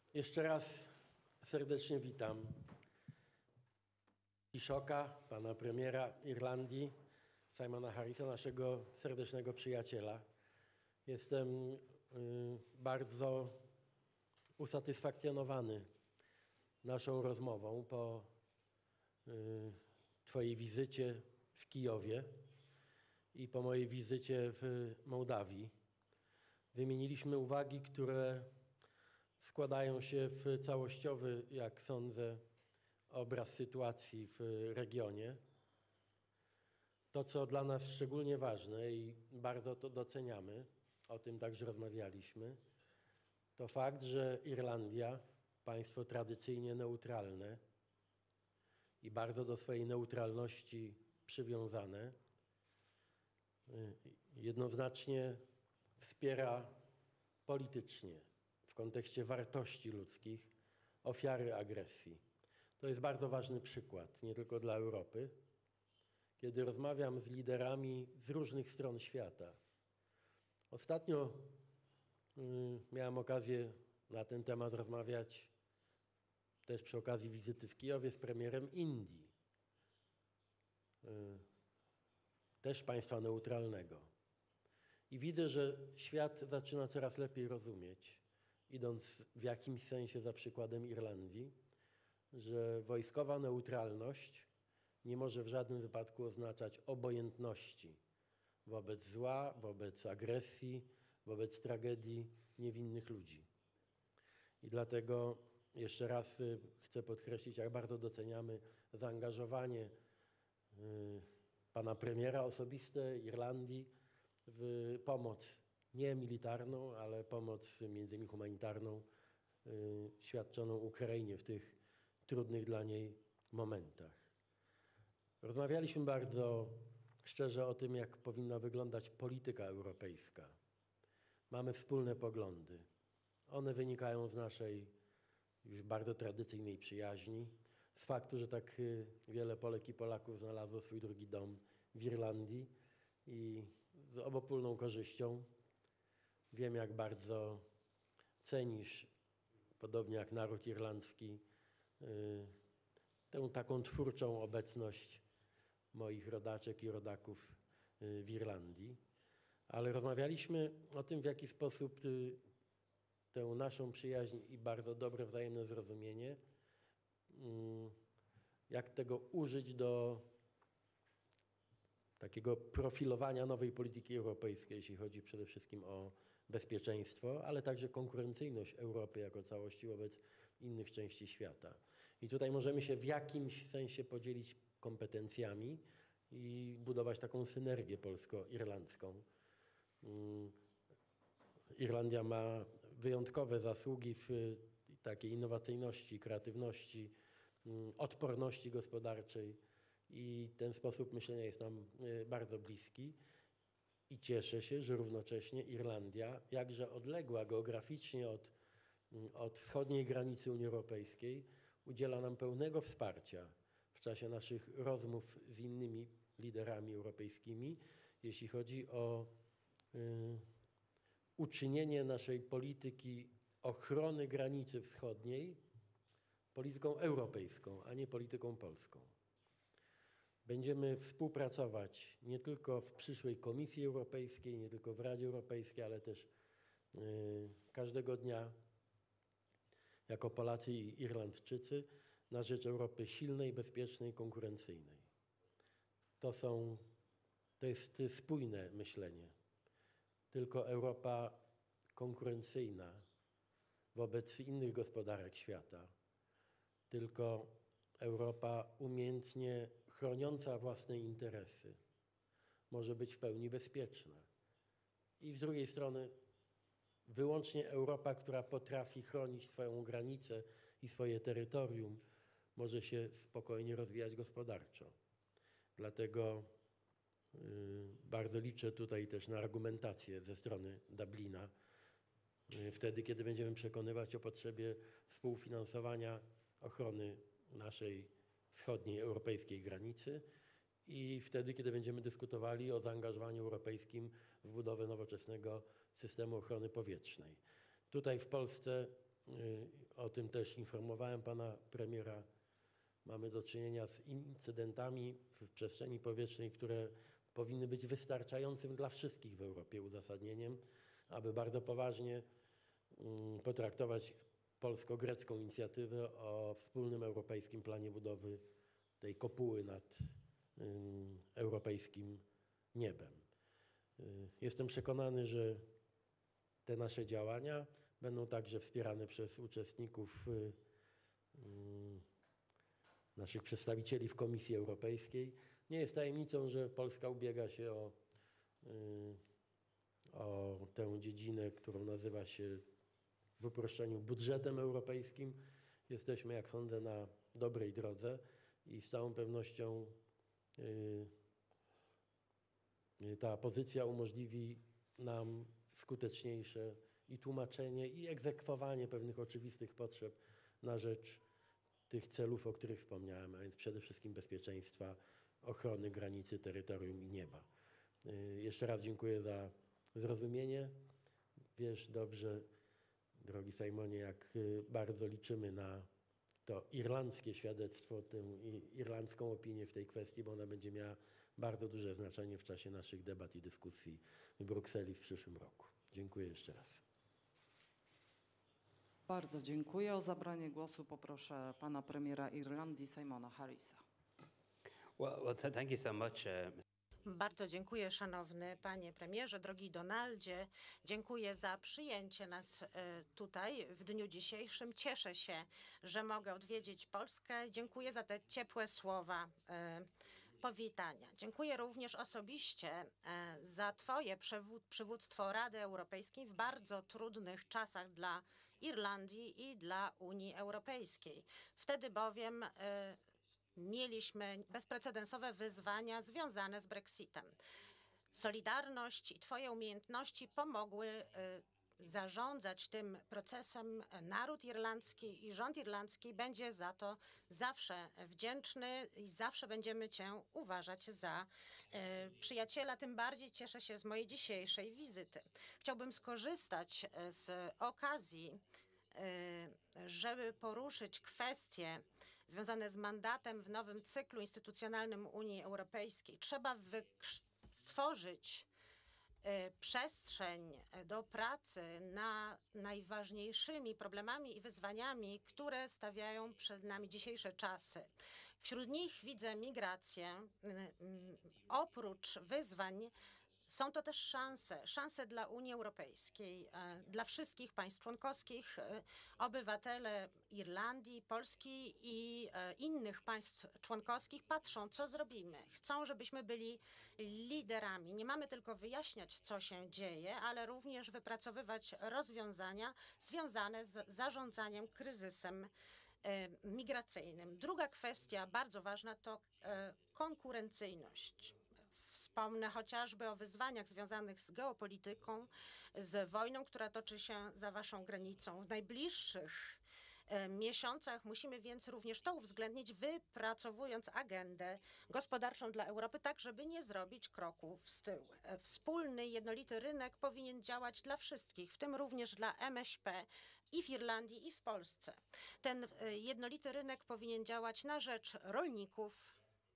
Jeszcze raz serdecznie witam Taoiseacha, pana premiera Irlandii, Simona Harrisa, naszego serdecznego przyjaciela. Jestem bardzo usatysfakcjonowany naszą rozmową po twojej wizycie w Kijowie i po mojej wizycie w Mołdawii. Wymieniliśmy uwagi, które składają się w całościowy, jak sądzę, obraz sytuacji w regionie. To, co dla nas szczególnie ważne i bardzo to doceniamy, o tym także rozmawialiśmy, to fakt, że Irlandia, państwo tradycyjnie neutralne i bardzo do swojej neutralności przywiązane, jednoznacznie wspiera politycznie w kontekście wartości ludzkich ofiary agresji. To jest bardzo ważny przykład, nie tylko dla Europy. Kiedy rozmawiam z liderami z różnych stron świata. Ostatnio miałem okazję na ten temat rozmawiać też przy okazji wizyty w Kijowie z premierem Indii. Też państwa neutralnego. I widzę, że świat zaczyna coraz lepiej rozumieć, idąc w jakimś sensie za przykładem Irlandii, że wojskowa neutralność nie może w żadnym wypadku oznaczać obojętności wobec zła, wobec agresji, wobec tragedii niewinnych ludzi. I dlatego jeszcze raz chcę podkreślić, jak bardzo doceniamy zaangażowanie pana premiera osobiste Irlandii w pomoc nie militarną, ale pomoc między innymi humanitarną świadczoną Ukrainie w tych trudnych dla niej momentach. Rozmawialiśmy bardzo szczerze o tym, jak powinna wyglądać polityka europejska. Mamy wspólne poglądy. One wynikają z naszej już bardzo tradycyjnej przyjaźni, z faktu, że tak wiele Polek i Polaków znalazło swój drugi dom w Irlandii i z obopólną korzyścią. Wiem, jak bardzo cenisz, podobnie jak naród irlandzki, tę taką twórczą obecność moich rodaczek i rodaków w Irlandii. Ale rozmawialiśmy o tym, w jaki sposób tę naszą przyjaźń i bardzo dobre wzajemne zrozumienie, jak tego użyć do takiego profilowania nowej polityki europejskiej, jeśli chodzi przede wszystkim o bezpieczeństwo, ale także konkurencyjność Europy jako całości wobec innych części świata. I tutaj możemy się w jakimś sensie podzielić kompetencjami i budować taką synergię polsko-irlandzką. Irlandia ma wyjątkowe zasługi w takiej innowacyjności, kreatywności, odporności gospodarczej i ten sposób myślenia jest nam bardzo bliski. I cieszę się, że równocześnie Irlandia, jakże odległa geograficznie od wschodniej granicy Unii Europejskiej, udziela nam pełnego wsparcia w czasie naszych rozmów z innymi liderami europejskimi, jeśli chodzi o uczynienie naszej polityki ochrony granicy wschodniej polityką europejską, a nie polityką polską. Będziemy współpracować nie tylko w przyszłej Komisji Europejskiej, nie tylko w Radzie Europejskiej, ale też każdego dnia jako Polacy i Irlandczycy na rzecz Europy silnej, bezpiecznej, konkurencyjnej. To jest spójne myślenie. Tylko Europa konkurencyjna wobec innych gospodarek świata, tylko Europa umiejętnie chroniąca własne interesy może być w pełni bezpieczna. I z drugiej strony wyłącznie Europa, która potrafi chronić swoją granicę i swoje terytorium, może się spokojnie rozwijać gospodarczo. Dlatego bardzo liczę tutaj też na argumentację ze strony Dublina, wtedy, kiedy będziemy przekonywać o potrzebie współfinansowania ochrony naszej wschodniej europejskiej granicy i wtedy, kiedy będziemy dyskutowali o zaangażowaniu europejskim w budowę nowoczesnego systemu ochrony powietrznej. Tutaj w Polsce o tym też informowałem pana premiera, mamy do czynienia z incydentami w przestrzeni powietrznej, które powinny być wystarczającym dla wszystkich w Europie uzasadnieniem, aby bardzo poważnie potraktować polsko-grecką inicjatywę o wspólnym europejskim planie budowy tej kopuły nad europejskim niebem. Jestem przekonany, że te nasze działania będą także wspierane przez uczestników, naszych przedstawicieli w Komisji Europejskiej. Nie jest tajemnicą, że Polska ubiega się o tę dziedzinę, którą nazywa się w uproszczeniu budżetem europejskim. Jesteśmy, jak sądzę, na dobrej drodze i z całą pewnością ta pozycja umożliwi nam skuteczniejsze i tłumaczenie, i egzekwowanie pewnych oczywistych potrzeb na rzecz tych celów, o których wspomniałem, a więc przede wszystkim bezpieczeństwa, ochrony granicy, terytorium i nieba. Jeszcze raz dziękuję za zrozumienie. Wiesz dobrze, drogi Sejmonie, jak bardzo liczymy na to irlandzkie świadectwo, tę irlandzką opinię w tej kwestii, bo ona będzie miała bardzo duże znaczenie w czasie naszych debat i dyskusji w Brukseli w przyszłym roku. Dziękuję jeszcze raz. Bardzo dziękuję. O zabranie głosu poproszę pana premiera Irlandii, Simona Harrisa. Thank you so much. Bardzo dziękuję, szanowny panie premierze, drogi Donaldzie. Dziękuję za przyjęcie nas tutaj w dniu dzisiejszym. Cieszę się, że mogę odwiedzić Polskę. Dziękuję za te ciepłe słowa powitania. Dziękuję również osobiście za twoje przywództwo Rady Europejskiej w bardzo trudnych czasach dla Irlandii i dla Unii Europejskiej. Wtedy bowiem mieliśmy bezprecedensowe wyzwania związane z Brexitem. Solidarność i twoje umiejętności pomogły zarządzać tym procesem. Naród irlandzki i rząd irlandzki będzie za to zawsze wdzięczny i zawsze będziemy cię uważać za przyjaciela. Tym bardziej cieszę się z mojej dzisiejszej wizyty. Chciałbym skorzystać z okazji, żeby poruszyć kwestie związane z mandatem w nowym cyklu instytucjonalnym Unii Europejskiej. Trzeba stworzyć przestrzeń do pracy nad najważniejszymi problemami i wyzwaniami, które stawiają przed nami dzisiejsze czasy. Wśród nich widzę migrację. Oprócz wyzwań są to też szanse dla Unii Europejskiej, dla wszystkich państw członkowskich. Obywatele Irlandii, Polski i innych państw członkowskich patrzą, co zrobimy. Chcą, żebyśmy byli liderami. Nie mamy tylko wyjaśniać, co się dzieje, ale również wypracowywać rozwiązania związane z zarządzaniem kryzysem migracyjnym. Druga kwestia, bardzo ważna, to konkurencyjność. Wspomnę chociażby o wyzwaniach związanych z geopolityką, z wojną, która toczy się za waszą granicą. W najbliższych miesiącach musimy więc również to uwzględnić, wypracowując agendę gospodarczą dla Europy, tak żeby nie zrobić kroku w tył. Wspólny, jednolity rynek powinien działać dla wszystkich, w tym również dla MŚP i w Irlandii, i w Polsce. Ten jednolity rynek powinien działać na rzecz rolników.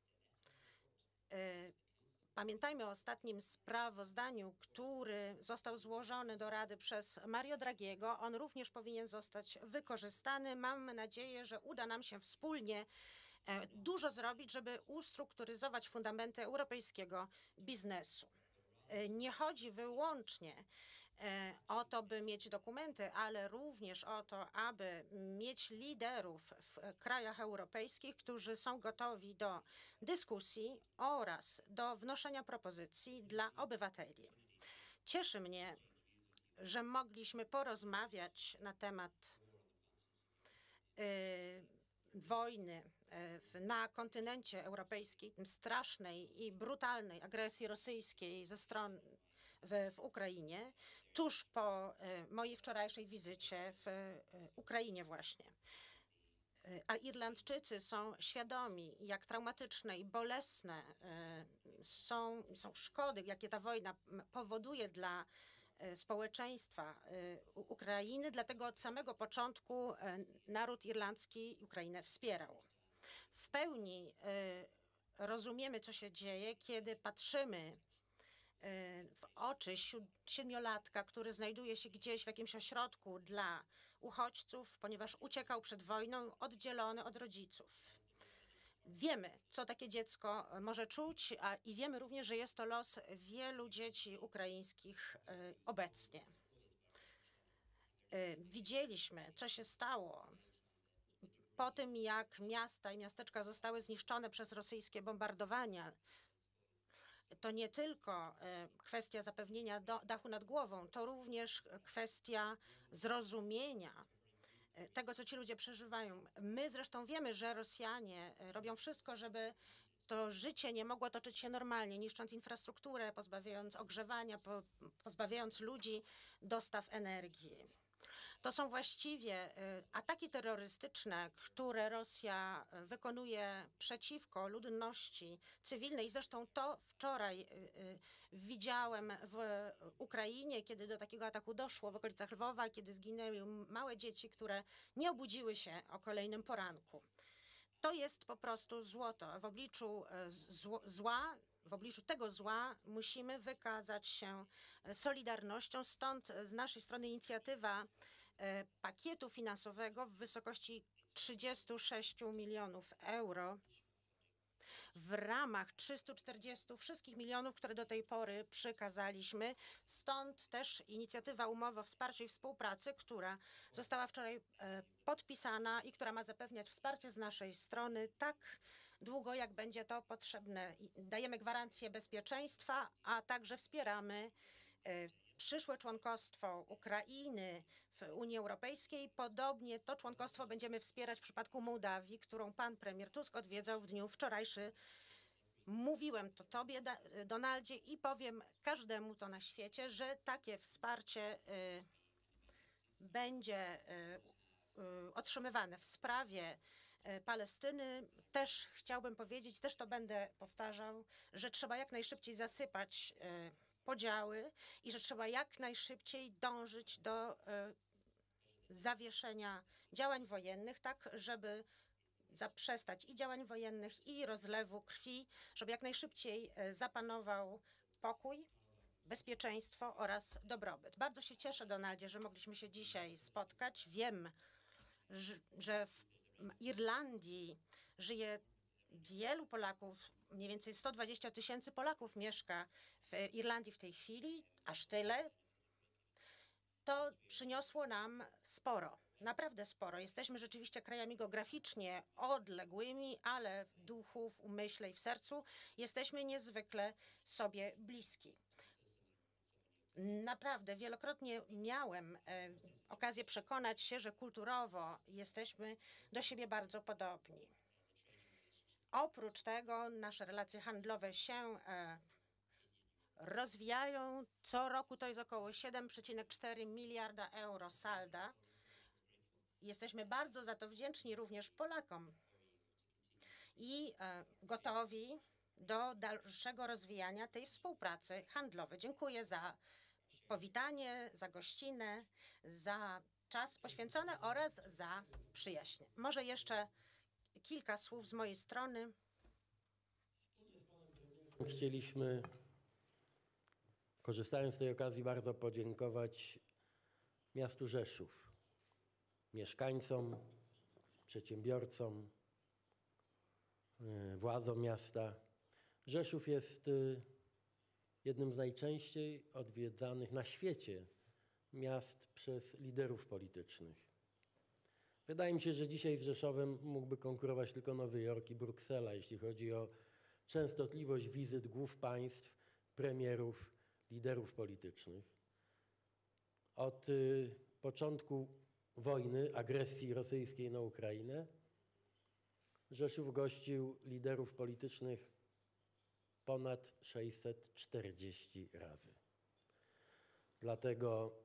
Pamiętajmy o ostatnim sprawozdaniu, który został złożony do Rady przez Mario Draghiego. On również powinien zostać wykorzystany. Mamy nadzieję, że uda nam się wspólnie dużo zrobić, żeby ustrukturyzować fundamenty europejskiego biznesu. Nie chodzi wyłącznie o to, by mieć dokumenty, ale również o to, aby mieć liderów w krajach europejskich, którzy są gotowi do dyskusji oraz do wnoszenia propozycji dla obywateli. Cieszy mnie, że mogliśmy porozmawiać na temat wojny na kontynencie europejskim, strasznej i brutalnej agresji rosyjskiej ze strony w Ukrainie, tuż po mojej wczorajszej wizycie w Ukrainie właśnie. A Irlandczycy są świadomi, jak traumatyczne i bolesne są szkody, jakie ta wojna powoduje dla społeczeństwa Ukrainy, dlatego od samego początku naród irlandzki Ukrainę wspierał. W pełni rozumiemy, co się dzieje, kiedy patrzymy w oczy siedmiolatka, który znajduje się gdzieś w jakimś ośrodku dla uchodźców, ponieważ uciekał przed wojną, oddzielony od rodziców. Wiemy, co takie dziecko może czuć, i wiemy również, że jest to los wielu dzieci ukraińskich obecnie. Widzieliśmy, co się stało po tym, jak miasta i miasteczka zostały zniszczone przez rosyjskie bombardowania. To nie tylko kwestia zapewnienia dachu nad głową, to również kwestia zrozumienia tego, co ci ludzie przeżywają. My zresztą wiemy, że Rosjanie robią wszystko, żeby to życie nie mogło toczyć się normalnie, niszcząc infrastrukturę, pozbawiając ogrzewania, pozbawiając ludzi dostaw energii. To są właściwie ataki terrorystyczne, które Rosja wykonuje przeciwko ludności cywilnej. Zresztą to wczoraj widziałem w Ukrainie, kiedy do takiego ataku doszło w okolicach Lwowa, kiedy zginęły małe dzieci, które nie obudziły się o kolejnym poranku. To jest po prostu złoto. W obliczu zła, w obliczu tego zła musimy wykazać się solidarnością. Stąd z naszej strony inicjatywa pakietu finansowego w wysokości 36 milionów euro w ramach 340 wszystkich milionów, które do tej pory przekazaliśmy. Stąd też inicjatywa umowy o wsparciu i współpracy, która została wczoraj podpisana i która ma zapewniać wsparcie z naszej strony tak długo, jak będzie to potrzebne. Dajemy gwarancję bezpieczeństwa, a także wspieramy przyszłe członkostwo Ukrainy w Unii Europejskiej. Podobnie to członkostwo będziemy wspierać w przypadku Mołdawii, którą pan premier Tusk odwiedzał w dniu wczorajszym. Mówiłem to tobie, Donaldzie, i powiem każdemu to na świecie, że takie wsparcie będzie otrzymywane w sprawie Palestyny. Też chciałbym powiedzieć, też to będę powtarzał, że trzeba jak najszybciej zasypać podziały i że trzeba jak najszybciej dążyć do zawieszenia działań wojennych, tak żeby zaprzestać i działań wojennych, i rozlewu krwi, żeby jak najszybciej zapanował pokój, bezpieczeństwo oraz dobrobyt. Bardzo się cieszę, Donaldzie, że mogliśmy się dzisiaj spotkać. Wiem, że w Irlandii żyje wielu Polaków, mniej więcej 120 000 Polaków mieszka w Irlandii w tej chwili, aż tyle. To przyniosło nam sporo, naprawdę sporo. Jesteśmy rzeczywiście krajami geograficznie odległymi, ale w duchu, w umyśle i w sercu jesteśmy niezwykle sobie bliski. Naprawdę wielokrotnie miałem okazję przekonać się, że kulturowo jesteśmy do siebie bardzo podobni. Oprócz tego nasze relacje handlowe się rozwijają. Co roku to jest około 7,4 miliarda euro salda. Jesteśmy bardzo za to wdzięczni również Polakom i gotowi do dalszego rozwijania tej współpracy handlowej. Dziękuję za powitanie, za gościnę, za czas poświęcony oraz za przyjaźń. Może jeszcze kilka słów z mojej strony. Chcieliśmy, korzystając z tej okazji, bardzo podziękować miastu Rzeszów, mieszkańcom, przedsiębiorcom, władzom miasta. Rzeszów jest jednym z najczęściej odwiedzanych na świecie miast przez liderów politycznych. Wydaje mi się, że dzisiaj z Rzeszowem mógłby konkurować tylko Nowy Jork i Bruksela, jeśli chodzi o częstotliwość wizyt głów państw, premierów, liderów politycznych. Od początku wojny, agresji rosyjskiej na Ukrainę, Rzeszów gościł liderów politycznych ponad 640 razy. Dlatego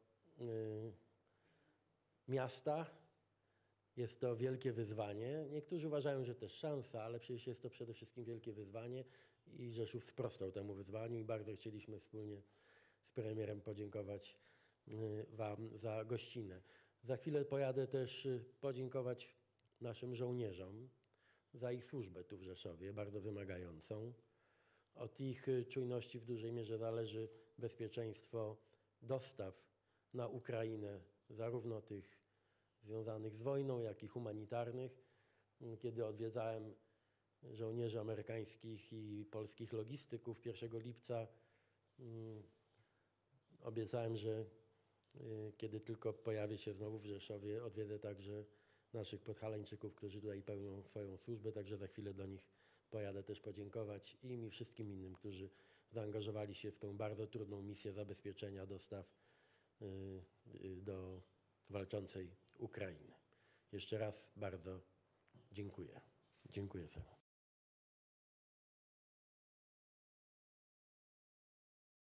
miasta jest to wielkie wyzwanie. Niektórzy uważają, że też szansa, ale przecież jest to przede wszystkim wielkie wyzwanie i Rzeszów sprostał temu wyzwaniu i bardzo chcieliśmy wspólnie z premierem podziękować Wam za gościnę. Za chwilę pojadę też podziękować naszym żołnierzom za ich służbę tu w Rzeszowie, bardzo wymagającą. Od ich czujności w dużej mierze zależy bezpieczeństwo dostaw na Ukrainę, zarówno tych związanych z wojną, jak i humanitarnych. Kiedy odwiedzałem żołnierzy amerykańskich i polskich logistyków 1 lipca, obiecałem, że kiedy tylko pojawię się znowu w Rzeszowie, odwiedzę także naszych podhalańczyków, którzy tutaj pełnią swoją służbę, także za chwilę do nich pojadę też podziękować im i wszystkim innym, którzy zaangażowali się w tą bardzo trudną misję zabezpieczenia dostaw do walczącej Ukrainy. Jeszcze raz bardzo dziękuję. Dziękuję serdecznie.